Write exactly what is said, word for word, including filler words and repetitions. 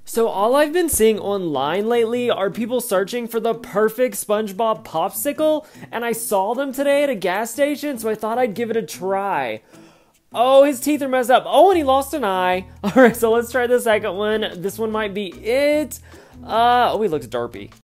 So all I've been seeing online lately are people searching for the perfect Spongebob Popsicle, and I saw them today at a gas station, so I thought I'd give it a try. Oh, his teeth are messed up. Oh, and he lost an eye. All right, so let's try the second one. This one might be it. Uh, oh, he looks derpy.